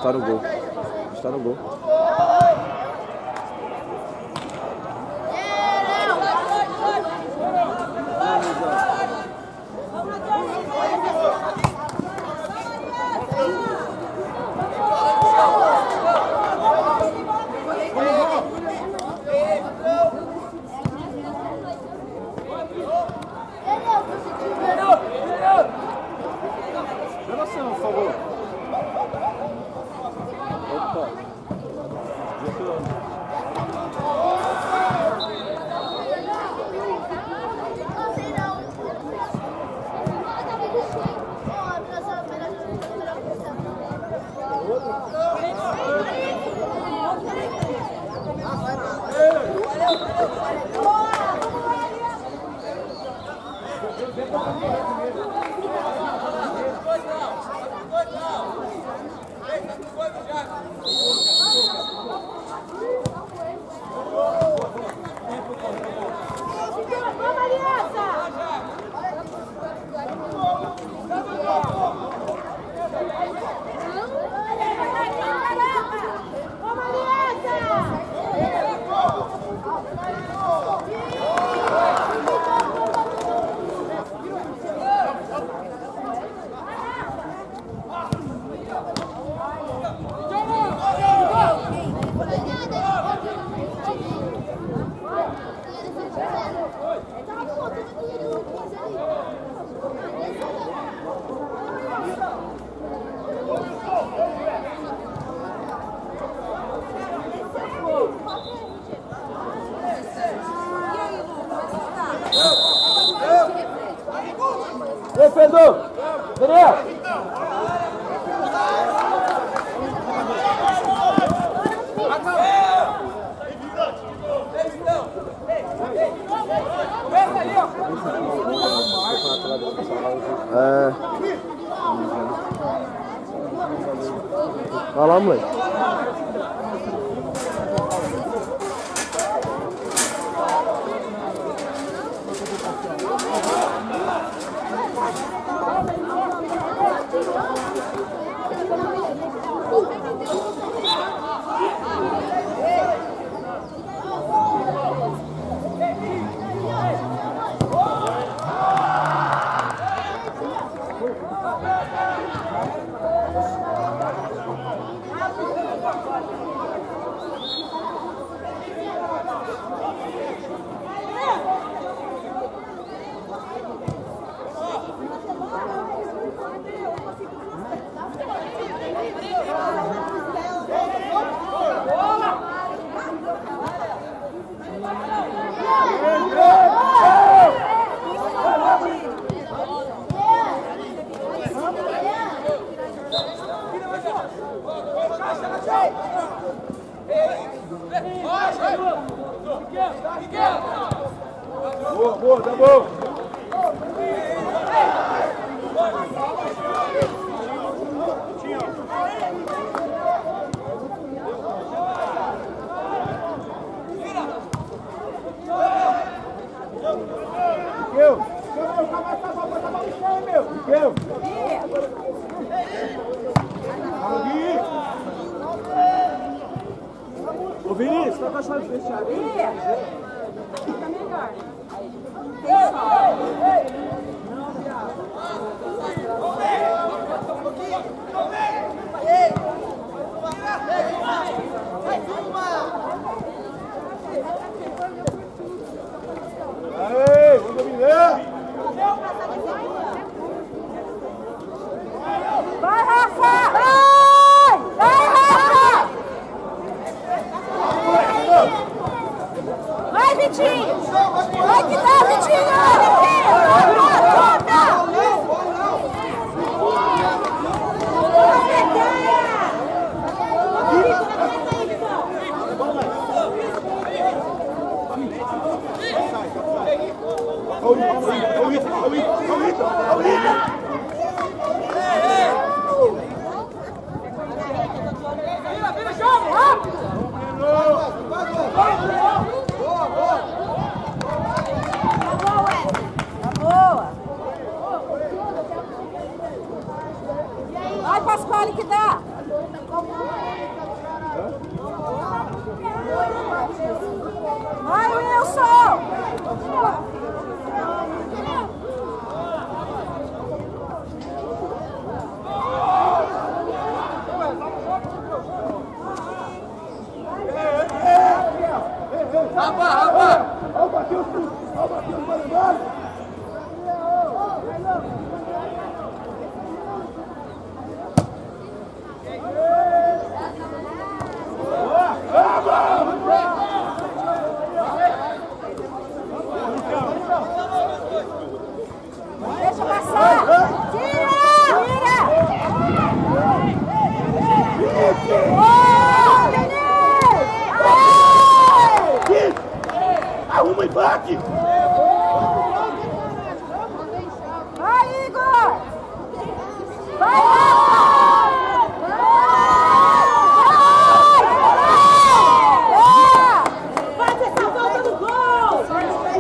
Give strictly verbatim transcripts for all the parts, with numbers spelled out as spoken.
Está no gol. Está no gol. Defendor! Daniel! É. Vai lá, moleque. Boa, boa, tá bom. Miguel, Miguel, ô Vinícius, tá com a chave fechada? Aqui tá melhor. Não, viado. Aê, vamos dominar! Vai, Rafa! Vai! Vai, Rafa! Vai, Vitinho! Vai que dá, Vitinho! Volta! Vai, Pascoal, que dá! Vai! Vai, Igor! Vai, Rafa! Vai! Faz essa volta no gol!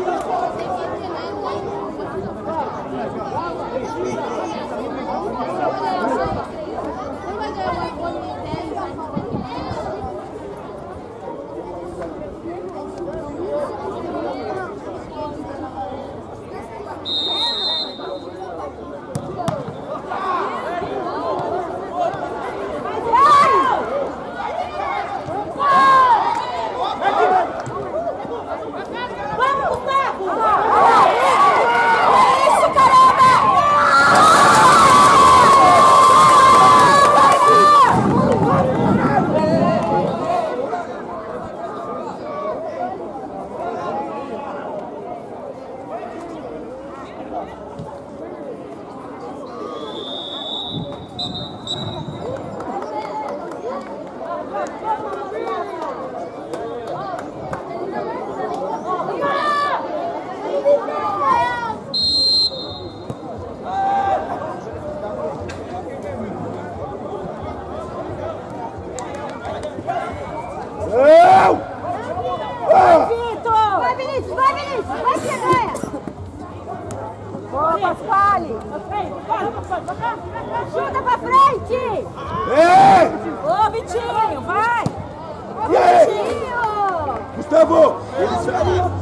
Chuta pra frente! Ei! Ô, Vitinho, vai! Ô, E aí? Vitinho! Gustavo! Ele saiu!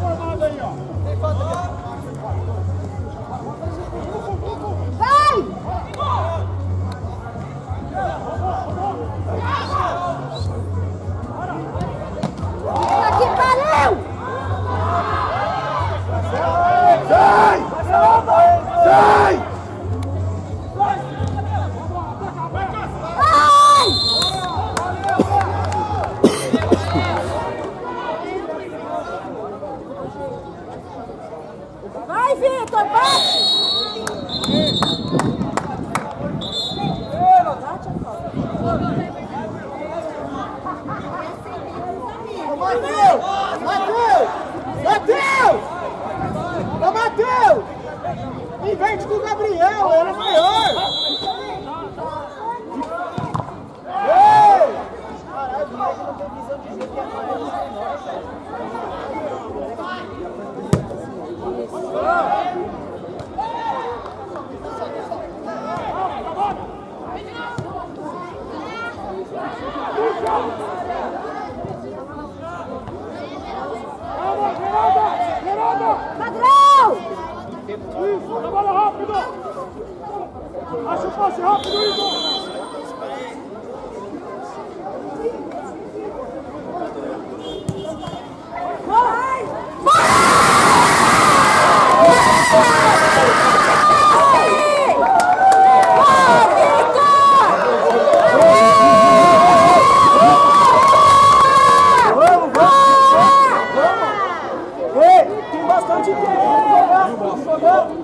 Vai! Aqui, valeu! Sai! Sai! Vai, Vitor, bate! Matheus! Matheus! Matheus! Ô, Matheus! Inverte com o Gabriel, era maior! Ei! Caralho, o moleque não tem visão de jeito que é Padrão! Isso, trabalha rápido! Acha o passe rápido, Igor! Vai! Vamos, vamos! Vamos! Ei, tem bastante tempo pra jogar! Vamos jogar!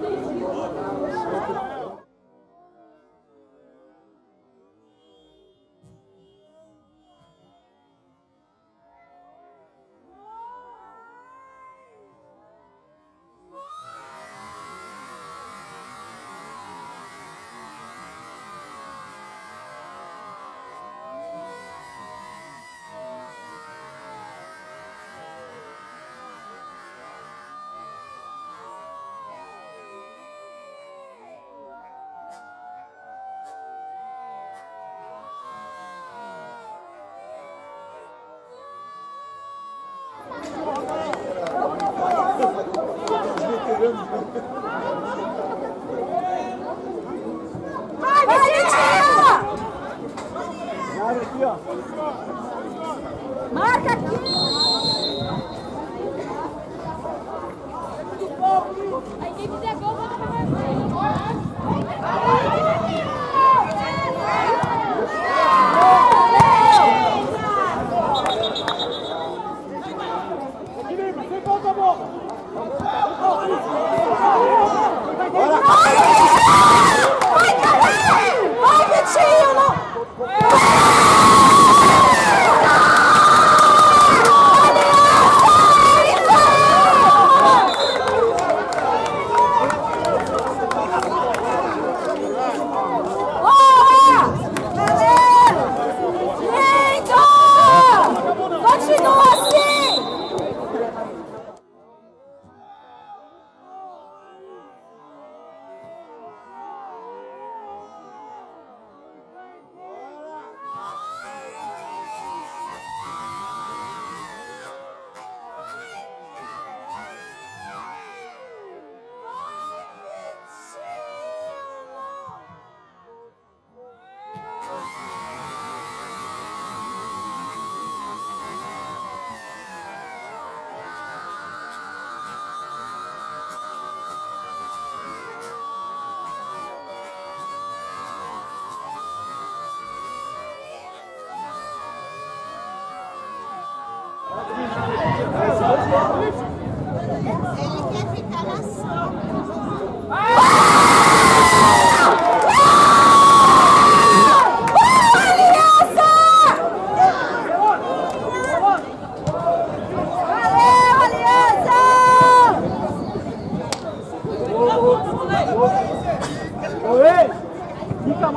Vai, Vitinho! Olha aqui, ó. Marca aqui! Aí quem fizer gol, bota pra Sem volta a bola! Bora! Vai, caralho! Vai, Vitinho! Não...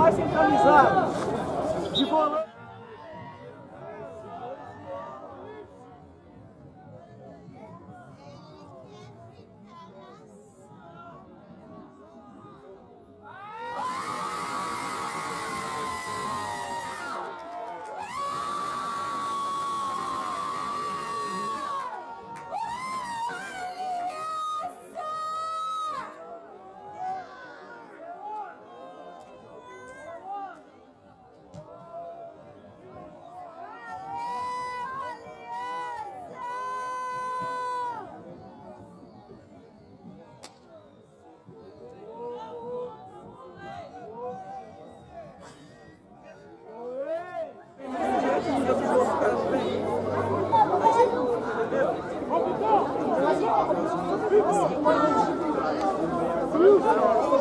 mais centralizado. De volante. Vamos,